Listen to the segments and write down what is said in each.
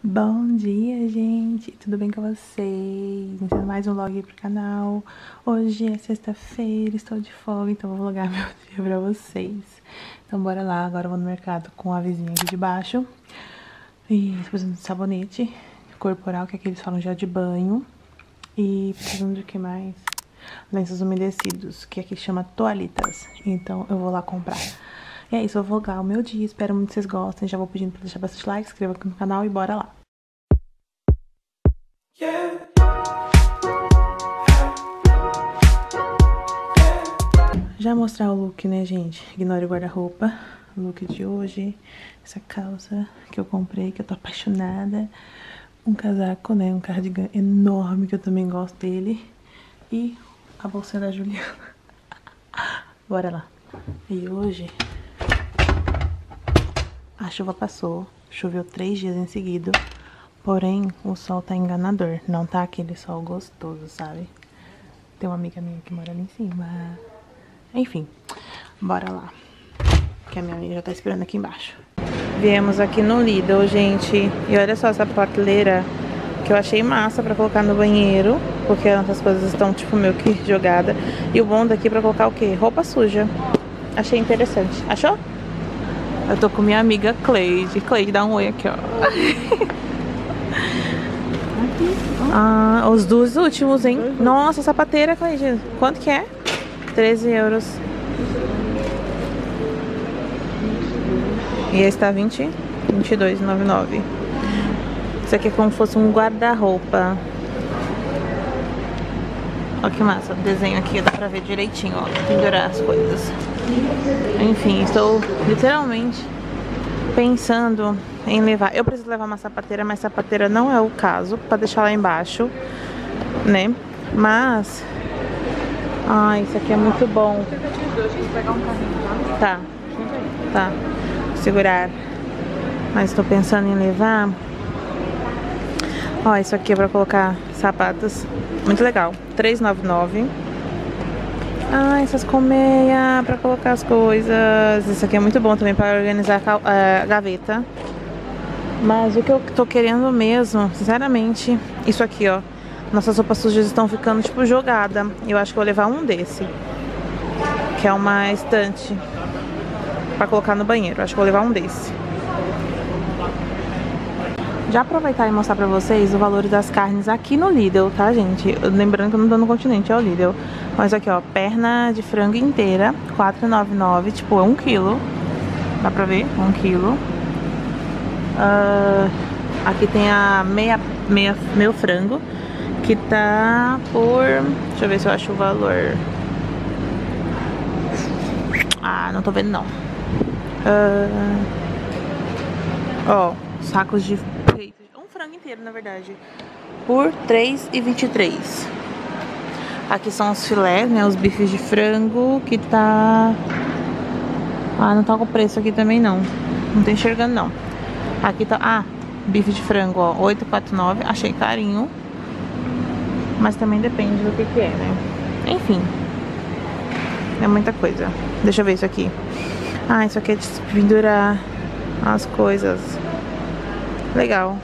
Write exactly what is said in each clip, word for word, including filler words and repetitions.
Bom dia, gente! Tudo bem com vocês? Iniciando mais um vlog pro canal. Hoje é sexta-feira, estou de folga, então vou vlogar meu dia pra vocês. Então bora lá, agora eu vou no mercado com a vizinha aqui de baixo. E tô precisando de sabonete corporal, que aqui eles falam já de banho. E precisando de que mais? Lenços umedecidos, que aqui chama toalhitas. Então eu vou lá comprar. E é isso, eu vou vlogar o meu dia, espero muito que vocês gostem. Já vou pedindo pra deixar bastante like, se inscreva aqui no canal e bora lá. Yeah. Já mostrar o look, né, gente? Ignore o guarda-roupa. O look de hoje. Essa calça que eu comprei, que eu tô apaixonada. Um casaco, né? Um cardigan enorme, que eu também gosto dele. E a bolsinha da Juliana. Bora lá. E hoje a chuva passou. Choveu três dias em seguida. Porém, o sol tá enganador. Não tá aquele sol gostoso, sabe? Tem uma amiga minha que mora ali em cima. Enfim, bora lá. Que a minha amiga já tá esperando aqui embaixo. Viemos aqui no Lidl, gente. E olha só essa prateleira que eu achei massa pra colocar no banheiro. Porque as outras coisas estão, tipo, meio que jogada. E o bom daqui pra colocar o quê? Roupa suja. Achei interessante. Achou? Eu tô com minha amiga Cleide. Cleide, dá um oi aqui, ó. Ah, os dois últimos, hein? Nossa, sapateira, Cleide. Quanto que é? treze euros. E esse tá vinte, vinte e dois, noventa e nove. Isso aqui é como se fosse um guarda-roupa. Olha que massa. O desenho aqui dá pra ver direitinho, ó. Pendurar as coisas. Enfim, estou literalmente pensando em levar. Eu preciso levar uma sapateira, mas sapateira não é o caso, pra deixar lá embaixo, né? Mas ah, isso aqui é muito bom. Tá. Tá. Vou segurar. Mas tô pensando em levar. Ó, isso aqui é pra colocar sapatos. Muito legal. três e noventa e nove. Ah, essas colmeias pra colocar as coisas. Isso aqui é muito bom também pra organizar a gaveta. Mas o que eu tô querendo mesmo, sinceramente, isso aqui, ó. Nossas roupas sujas estão ficando, tipo, jogada. Eu acho que eu vou levar um desse. Que é uma estante pra colocar no banheiro. Acho que eu vou levar um desse. Já aproveitar e mostrar pra vocês o valor das carnes aqui no Lidl, tá, gente? Lembrando que eu não tô no Continente, é o Lidl. Mas aqui, ó, perna de frango inteira, quatro e noventa e nove, tipo, é um quilo. Dá pra ver? Um quilo. Uh, aqui tem a meia, meia, meio frango, que tá por... Deixa eu ver se eu acho o valor. Ah, não tô vendo, não. Uh, ó, sacos de... Um frango inteiro, na verdade. Por três e vinte e três. Aqui são os filés, né? Os bifes de frango, que tá... Ah, não tá com preço aqui também, não. Não tô enxergando, não. Aqui tá... Ah, bife de frango, ó. oito e quarenta e nove. Achei carinho. Mas também depende do que que é, né? Enfim. É muita coisa. Deixa eu ver isso aqui. Ah, isso aqui é de pendurar as coisas. Legal.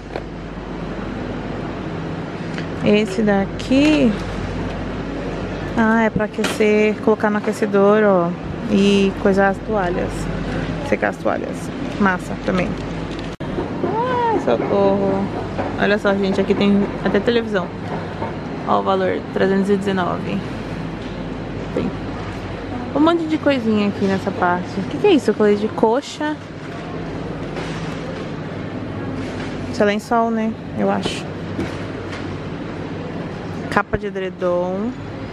Esse daqui... Ah, é pra aquecer, colocar no aquecedor, ó. E coisar as toalhas. Secar as toalhas. Massa também. Ai, socorro. Olha só, gente, aqui tem até televisão. Ó o valor, trezentos e dezenove. Tem um monte de coisinha aqui nessa parte. O que que é isso? Coisa de coxa. Isso é lençol, né? Eu acho. Capa de edredom.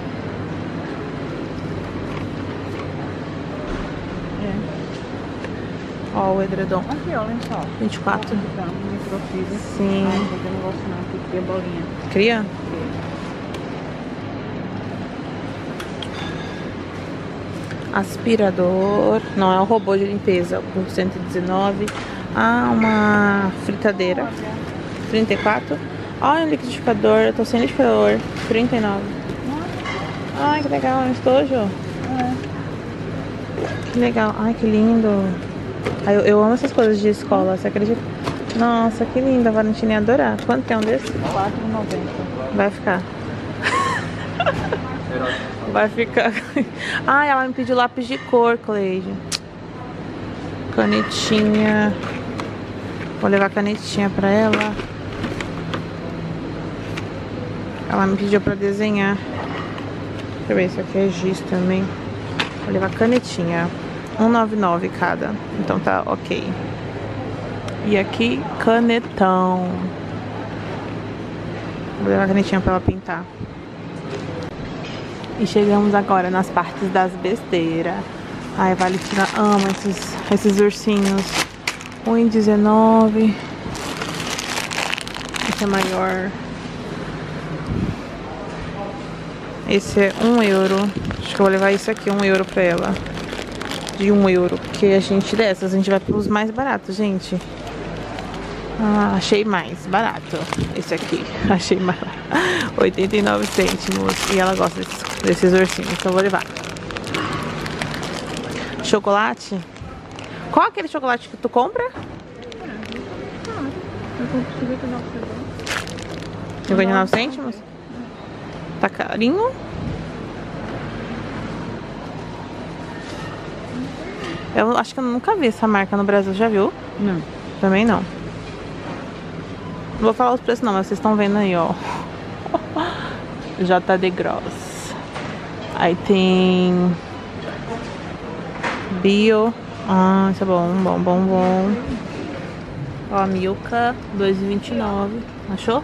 É. Ó, o edredom. Aqui, ó, lençol. vinte e quatro. Microfibra. Sim. Ah, eu não gosto não, porque cria bolinha. Cria? Aspirador. Não, é um robô de limpeza por cento e dezenove. Ah, uma fritadeira. trinta e quatro. Olha o liquidificador. Eu tô sem liquidificador. trinta e nove. Ai, que legal. É um estojo. É. Que legal. Ai, que lindo. Ai, eu, eu amo essas coisas de escola. Você acredita? Nossa, que linda, a Valentina ia adorar. Quanto tem um desse? quatro reais e noventa centavos. Vai ficar. Vai ficar. Ah, ela me pediu lápis de cor, Cleide. Canetinha. Vou levar a canetinha pra ela. Ela me pediu pra desenhar. Deixa eu ver, isso aqui é giz também. Vou levar canetinha. um real e noventa e nove centavos cada. Então tá ok. E aqui, canetão. Vou levar a canetinha pra ela pintar. E chegamos agora nas partes das besteiras. Ai, a Valentina ama esses, esses ursinhos. um real e dezenove centavos. Esse é maior. Esse é um euro. Acho que eu vou levar esse aqui, um euro pra ela. De um euro. Porque a gente dessas, a gente vai pros mais baratos, gente. Ah, achei mais barato. Esse aqui. Achei mais barato. oitenta e nove cêntimos. E ela gosta desses, desses ursinhos. Então eu vou levar. Chocolate? Qual é aquele chocolate que tu compra? cinquenta e nove cêntimos? Tá carinho? Eu acho que eu nunca vi essa marca no Brasil. Já viu? Não. Também não. Não vou falar os preços não, mas vocês estão vendo aí, ó. J D Gross. Aí tem... Bio. Ah, isso é bom, bom, bom, bom. Ó, Milka, dois reais e vinte e nove centavos. Achou?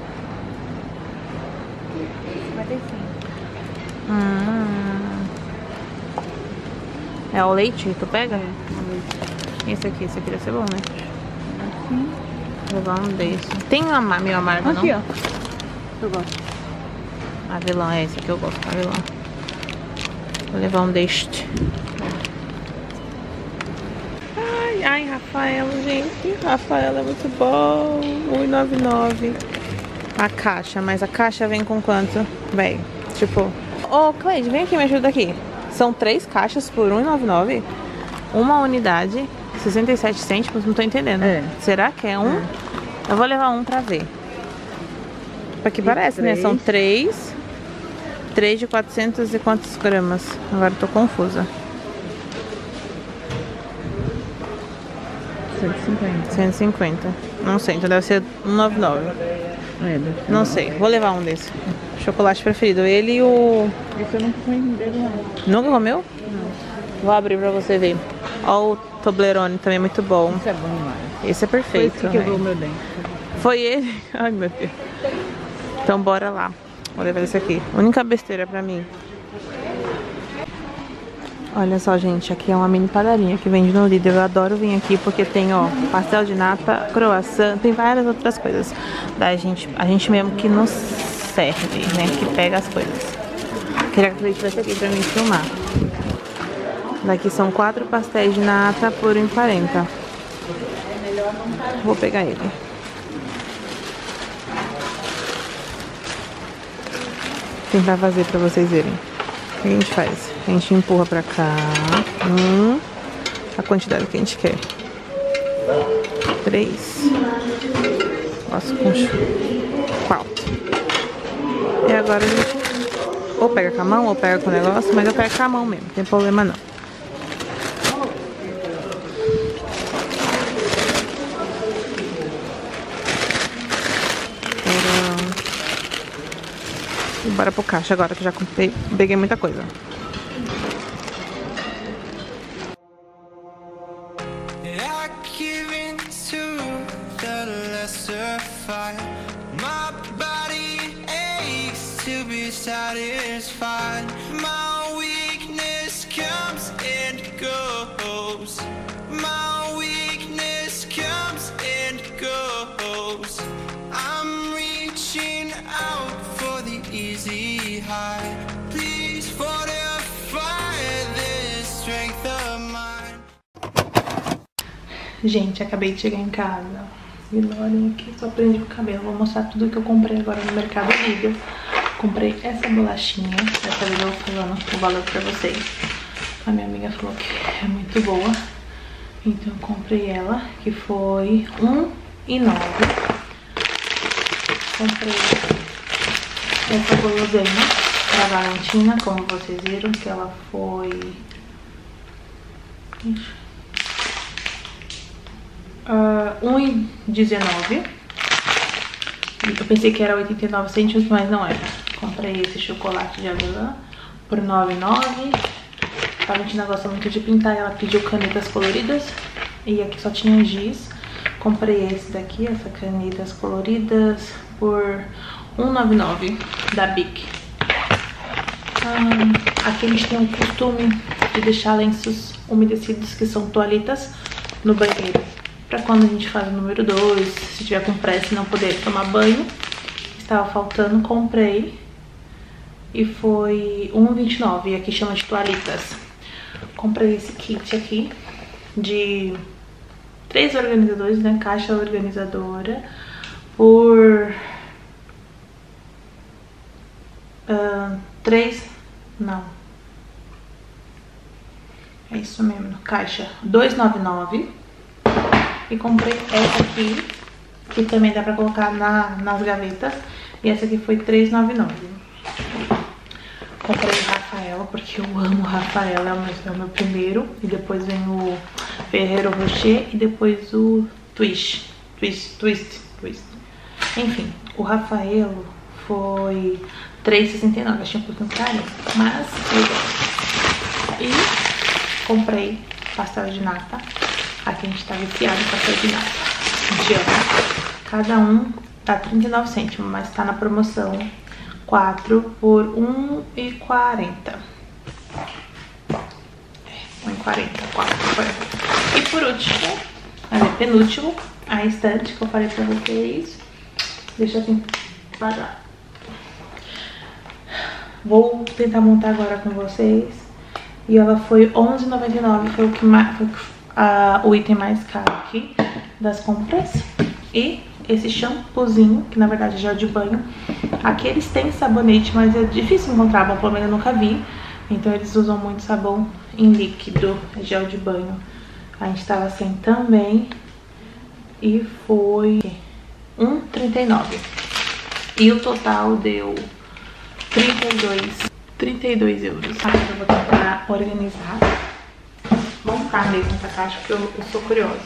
cinquenta e cinco. Hum. É o leite? Tu pega? É, o leite. Esse aqui, esse aqui deve ser bom, né? Assim. Vou levar um desse. Tem uma meio amargo, Aqui, não? ó. Eu gosto. Avelã, é esse aqui eu gosto, avelã. Vou levar um deste. Ai, ai, Rafaela, gente. Rafaela é muito bom. um real e noventa e nove centavos. A caixa, mas a caixa vem com quanto? Vem, tipo... Ô, Cleide, vem aqui, me ajuda aqui. São três caixas por um real e noventa e nove centavos. Uma unidade, sessenta e sete cêntimos, não tô entendendo. É. Será que é um? É. Eu vou levar um pra ver. Porque parece, três. né? São três. Três de quatrocentos e quantos gramas? Agora eu tô confusa. cento e cinquenta. cento e cinquenta. Não sei, então deve ser um real e noventa e nove centavos. É, deve ser Não bom. sei, vou levar um desse. Chocolate preferido. Ele e o... Esse eu nunca comi dele, não. Nunca comeu? Não. Vou abrir pra você ver. Ó, o Toblerone também é muito bom. Isso é bom demais. Esse é Foi perfeito. esse que quebrou o né? meu dente. Foi ele? Ai, meu Deus. Então bora lá. Vou levar esse aqui. Única besteira pra mim. Olha só, gente. Aqui é uma mini padaria que vende no Lidl. Eu adoro vir aqui porque tem, ó, pastel de nata, croissant, tem várias outras coisas. Da gente, a gente mesmo que nos serve, né? Que pega as coisas. Queria que a gente tivesse aqui pra mim filmar. Daqui são quatro pastéis de nata por um real e quarenta centavos. Vou pegar ele. Vou tentar fazer pra vocês verem. O que a gente faz? A gente empurra pra cá. Um. A quantidade que a gente quer. Três. Faço com quatro. E agora a gente ou pega com a mão ou pega com o negócio, mas eu pego com a mão mesmo, não tem problema não. E bora pro caixa agora que eu já comprei, peguei muita coisa. Satisfied, my weakness comes and goes. My weakness comes and goes. I'm reaching out for the easy high. Please fortify this strength of mine. Gente, acabei de chegar em casa. E olhem aqui, só prendi o cabelo. Vou mostrar tudo que eu comprei agora no Mercado Livre. Comprei essa bolachinha. Dessa vez eu vou falando o valor pra vocês. A minha amiga falou que é muito boa. Então eu comprei ela, que foi um e nove. Comprei essa guloseima pra Valentina, como vocês viram, que ela foi... Uh, um real e dezenove. Eu pensei que era oitenta e nove cêntimos, mas não era. Comprei esse chocolate de avelã por nove reais e nove centavos. A Valentina gosta muito de pintar, ela pediu canetas coloridas. E aqui só tinha giz. Comprei esse daqui, essas canetas coloridas, por um real e noventa e nove centavos da Bic. Ah, aqui a gente tem o costume de deixar lenços umedecidos, que são toalhitas, no banheiro. Pra quando a gente faz o número dois, se tiver com pressa e não poder tomar banho. Estava faltando, comprei. E foi um real e vinte e nove centavos, e aqui chama de toalhitas. Comprei esse kit aqui de três organizadores, né? Caixa organizadora. Por... Uh, três... Não. É isso mesmo. Caixa dois reais e noventa e nove centavos. E comprei essa aqui, que também dá pra colocar na, nas gavetas. E essa aqui foi três reais e noventa e nove centavos. Comprei o Rafaela, porque eu amo o Rafaela, é o meu, é o meu primeiro. E depois vem o Ferrero Rocher e depois o Twist. Twist, Twist, Twist. Enfim, o Rafaelo foi três reais e sessenta e nove centavos. Achei um pouquinho caro, mas eu gosto. E comprei pastel de nata. Aqui a gente tá viciado em pastel de nata. De ano. Cada um tá trinta e nove cêntimos, mas tá na promoção quatro por um real e quarenta centavos. um real e quarenta centavos, quatro reais e quarenta centavos. E por último, ali, penúltimo, a estante que eu falei pra vocês. Deixa eu tentar parar. Vou tentar montar agora com vocês. E ela foi onze reais e noventa e nove centavos, foi o que mais... Foi a, o item mais caro aqui das compras. E esse shampoozinho, que na verdade é gel de banho. Aqui eles têm sabonete, mas é difícil encontrar, bom, pelo menos eu nunca vi. Então eles usam muito sabão em líquido, gel de banho. A gente tava sem também. E foi um real e trinta e nove centavos. E o total deu trinta e dois euros. Agora eu vou tentar organizar, montar mesmo essa caixa, porque eu, eu sou curiosa.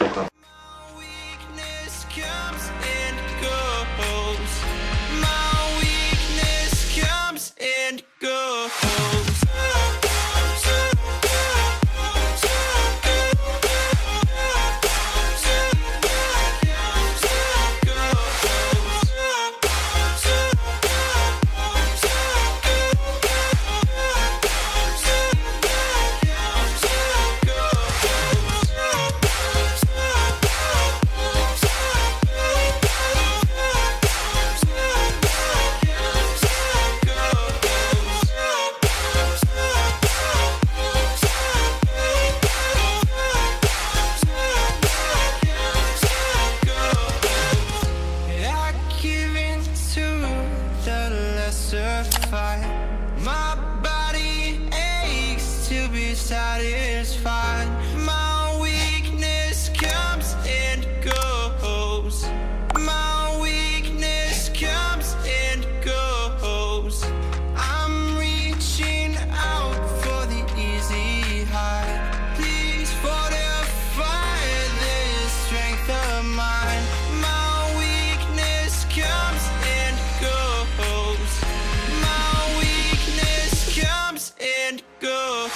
My body aches to be satisfied. My weakness comes and goes. My weakness comes and goes. I'm reaching out for the easy high. Please fortify this strength of mine. My weakness comes and goes. My weakness comes and goes.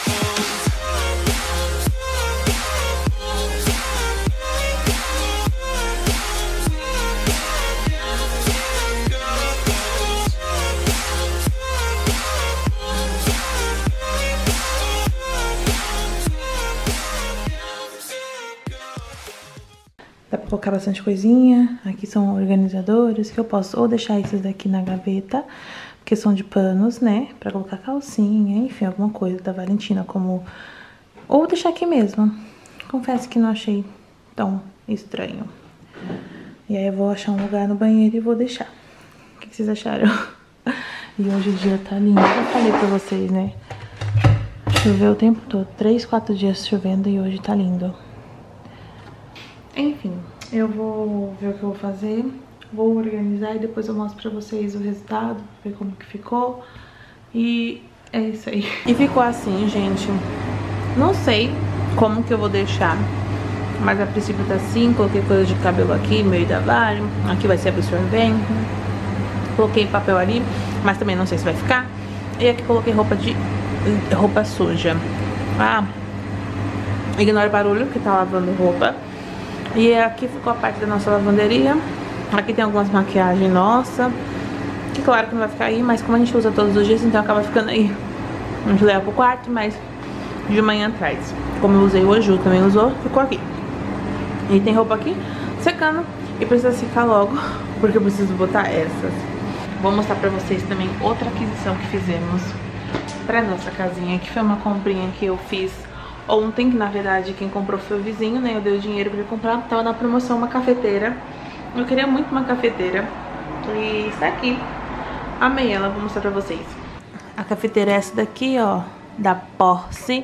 Dá pra colocar bastante coisinha. Aqui são organizadores que eu posso ou deixar esses daqui na gaveta, porque são de panos, né? Pra colocar calcinha, enfim, alguma coisa da Valentina, como... Ou deixar aqui mesmo. Confesso que não achei tão estranho. E aí eu vou achar um lugar no banheiro e vou deixar. O que vocês acharam? E hoje o dia tá lindo. Eu falei pra vocês, né? Choveu o tempo todo. Três, quatro dias chovendo e hoje tá lindo. Enfim, eu vou ver o que eu vou fazer, vou organizar e depois eu mostro pra vocês o resultado, ver como que ficou. E é isso aí. E ficou assim, gente. Não sei como que eu vou deixar, mas a princípio tá assim. Coloquei coisa de cabelo aqui, meio da vara. Aqui vai ser absorvente. Coloquei papel ali, mas também não sei se vai ficar. E aqui coloquei roupa de roupa suja. Ah, ignora o barulho que tá lavando roupa. E aqui ficou a parte da nossa lavanderia. Aqui tem algumas maquiagens nossa, que claro que não vai ficar aí, mas como a gente usa todos os dias, então acaba ficando aí. A gente leva pro quarto, mas de manhã atrás, como eu usei hoje, o Ju também usou, ficou aqui. E tem roupa aqui secando e precisa secar logo, porque eu preciso botar essas. Vou mostrar pra vocês também outra aquisição que fizemos pra nossa casinha, que foi uma comprinha que eu fiz ontem, que na verdade quem comprou foi o vizinho, né? Eu dei o dinheiro pra ele comprar, tava na promoção uma cafeteira. Eu queria muito uma cafeteira e está aqui. Amei ela, vou mostrar pra vocês. A cafeteira é essa daqui, ó, da Porsche.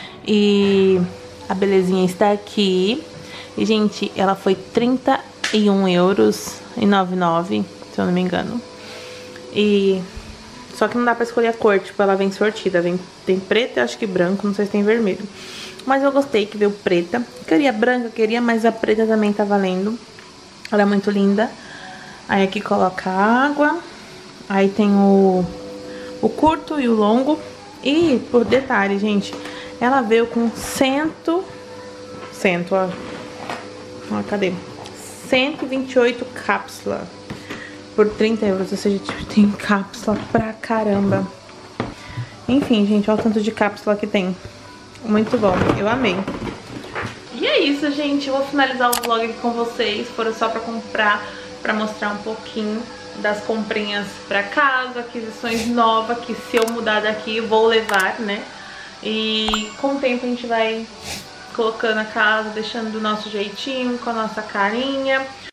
E a belezinha está aqui. E, gente, ela foi trinta e um euros e noventa e nove, se eu não me engano. E só que não dá pra escolher a cor, tipo, ela vem sortida. Vem, tem preto e acho que branco, não sei se tem vermelho. Mas eu gostei que veio preta. Queria branca, queria, mas a preta também tá valendo. Ela é muito linda. Aí aqui coloca água. Aí tem o, o curto e o longo. E, por detalhe, gente, ela veio com cento... Cento, ó. Ó, cadê? cento e vinte e oito cápsulas por trinta euros. Ou seja, tipo, tem cápsula pra caramba. Enfim, gente, olha o tanto de cápsula que tem. Muito bom, eu amei. E é isso, gente, eu vou finalizar o vlog aqui com vocês. Foram só pra comprar, pra mostrar um pouquinho das comprinhas pra casa, aquisições novas, que se eu mudar daqui vou levar, né? E com o tempo a gente vai colocando a casa, deixando do nosso jeitinho, com a nossa carinha.